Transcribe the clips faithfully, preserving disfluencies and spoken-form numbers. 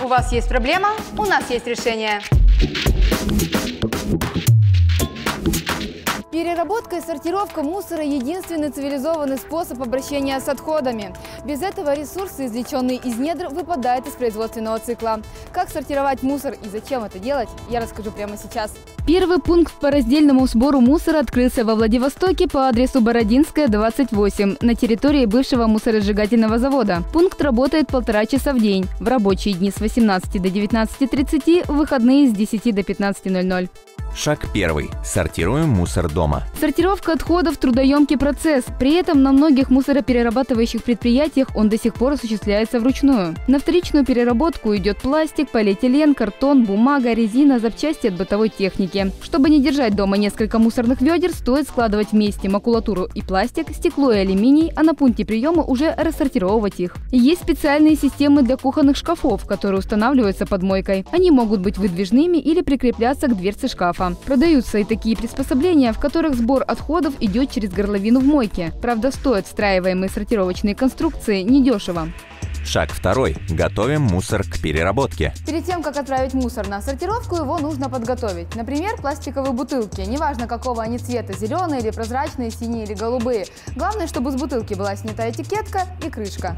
У вас есть проблема, у нас есть решение. Переработка и сортировка мусора – единственный цивилизованный способ обращения с отходами. Без этого ресурсы, извлеченные из недр, выпадают из производственного цикла. Как сортировать мусор и зачем это делать, я расскажу прямо сейчас. Первый пункт по раздельному сбору мусора открылся во Владивостоке по адресу Бородинская, двадцать восемь, на территории бывшего мусоросжигательного завода. Пункт работает полтора часа в день, в рабочие дни с восемнадцати до девятнадцати тридцати, в выходные с десяти до пятнадцати ноль-ноль. Шаг первый. Сортируем мусор дома. Сортировка отходов – трудоемкий процесс. При этом на многих мусороперерабатывающих предприятиях он до сих пор осуществляется вручную. На вторичную переработку идет пластик, полиэтилен, картон, бумага, резина, запчасти от бытовой техники. Чтобы не держать дома несколько мусорных ведер, стоит складывать вместе макулатуру и пластик, стекло и алюминий, а на пункте приема уже рассортировывать их. Есть специальные системы для кухонных шкафов, которые устанавливаются под мойкой. Они могут быть выдвижными или прикрепляться к дверце шкафа. Продаются и такие приспособления, в которых сбор отходов идет через горловину в мойке. Правда, стоят встраиваемые сортировочные конструкции недешево. Шаг второй. Готовим мусор к переработке. Перед тем, как отправить мусор на сортировку, его нужно подготовить. Например, пластиковые бутылки. Неважно, какого они цвета, зеленые или прозрачные, синие или голубые. Главное, чтобы с бутылки была снята этикетка и крышка.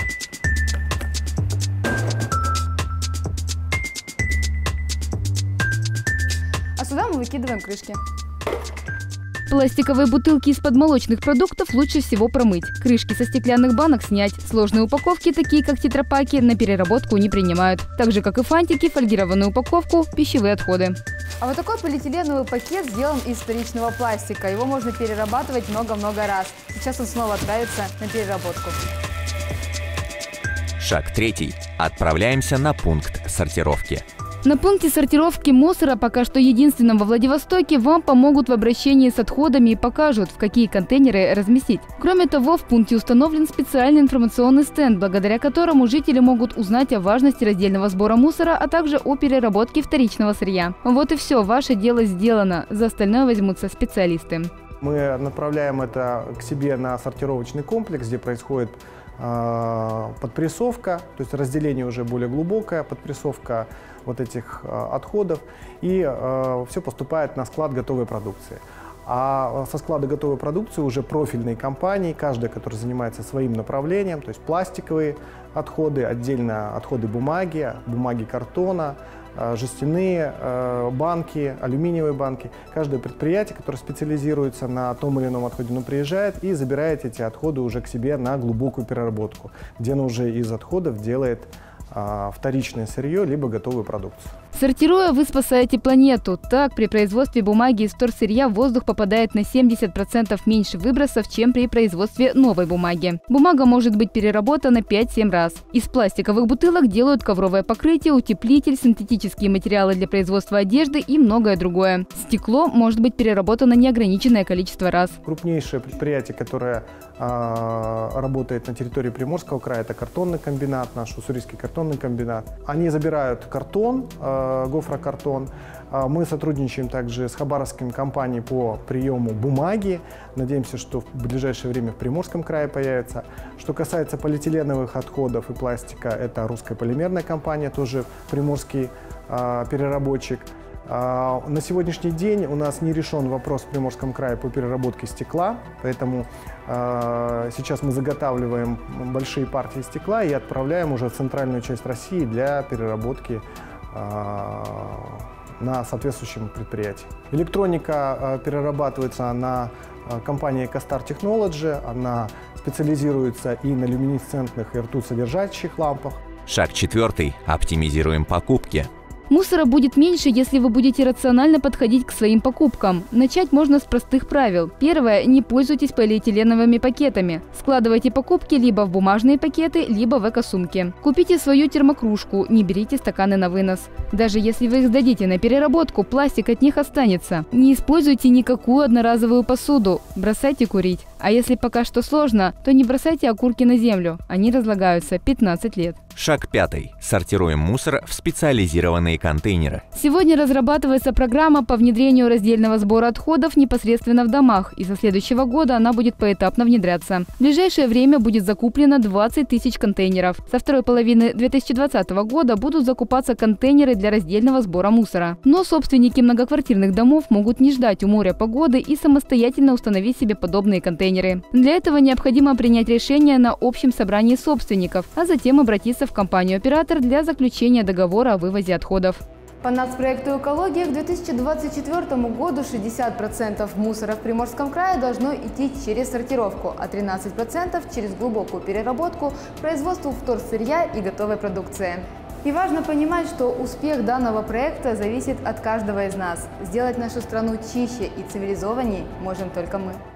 А сюда мы выкидываем крышки. Пластиковые бутылки из-под молочных продуктов лучше всего промыть. Крышки со стеклянных банок снять. Сложные упаковки, такие как тетрапаки, на переработку не принимают. Так же, как и фантики, фольгированную упаковку, пищевые отходы. А вот такой полиэтиленовый пакет сделан из вторичного пластика. Его можно перерабатывать много-много раз. Сейчас он снова отправится на переработку. Шаг третий. Отправляемся на пункт сортировки. На пункте сортировки мусора, пока что единственном во Владивостоке, вам помогут в обращении с отходами и покажут, в какие контейнеры разместить. Кроме того, в пункте установлен специальный информационный стенд, благодаря которому жители могут узнать о важности раздельного сбора мусора, а также о переработке вторичного сырья. Вот и все, ваше дело сделано. За остальное возьмутся специалисты. Мы направляем это к себе на сортировочный комплекс, где происходит э, подпрессовка, то есть разделение уже более глубокое, подпрессовка вот этих э, отходов, и э, все поступает на склад готовой продукции. А со склада готовой продукции уже профильные компании, каждая, которая занимается своим направлением, то есть пластиковые отходы, отдельно отходы бумаги, бумаги картона, жестяные банки, алюминиевые банки. Каждое предприятие, которое специализируется на том или ином отходе, оно приезжает и забирает эти отходы уже к себе на глубокую переработку, где оно уже из отходов делает вторичное сырье, либо готовую продукцию. Сортируя, вы спасаете планету. Так, при производстве бумаги из вторсырья в воздух попадает на семьдесят процентов меньше выбросов, чем при производстве новой бумаги. Бумага может быть переработана пять-семь раз. Из пластиковых бутылок делают ковровое покрытие, утеплитель, синтетические материалы для производства одежды и многое другое. Стекло может быть переработано неограниченное количество раз. Крупнейшее предприятие, которое э, работает на территории Приморского края, это картонный комбинат, наш уссурийский картонный комбинат. Они забирают картон, э, гофрокартон. Мы сотрудничаем также с хабаровскими компаниями по приему бумаги. Надеемся, что в ближайшее время в Приморском крае появится. Что касается полиэтиленовых отходов и пластика, это русская полимерная компания, тоже приморский э, переработчик. Э, на сегодняшний день у нас не решен вопрос в Приморском крае по переработке стекла, поэтому э, сейчас мы заготавливаем большие партии стекла и отправляем уже в центральную часть России для переработки на соответствующем предприятии. Электроника перерабатывается на компании Экостар Technology, она специализируется и на люминесцентных и ртуть-содержащих лампах. Шаг четвертый. Оптимизируем покупки. Мусора будет меньше, если вы будете рационально подходить к своим покупкам. Начать можно с простых правил. Первое. Не пользуйтесь полиэтиленовыми пакетами. Складывайте покупки либо в бумажные пакеты, либо в эко-сумки. Купите свою термокружку, не берите стаканы на вынос. Даже если вы их сдадите на переработку, пластик от них останется. Не используйте никакую одноразовую посуду. Бросайте курить. А если пока что сложно, то не бросайте окурки на землю, они разлагаются пятнадцать лет. Шаг пятый. Сортируем мусор в специализированные контейнеры. Сегодня разрабатывается программа по внедрению раздельного сбора отходов непосредственно в домах, и со следующего года она будет поэтапно внедряться. В ближайшее время будет закуплено двадцать тысяч контейнеров. Со второй половины две тысячи двадцатого года будут закупаться контейнеры для раздельного сбора мусора. Но собственники многоквартирных домов могут не ждать у моря погоды и самостоятельно установить себе подобные контейнеры. Для этого необходимо принять решение на общем собрании собственников, а затем обратиться в компанию-оператор для заключения договора о вывозе отходов. По нацпроекту «Экология» к две тысячи двадцать четвёртому году шестьдесят процентов мусора в Приморском крае должно идти через сортировку, а тринадцать процентов через глубокую переработку, производству вторсырья и готовой продукции. И важно понимать, что успех данного проекта зависит от каждого из нас. Сделать нашу страну чище и цивилизованней можем только мы.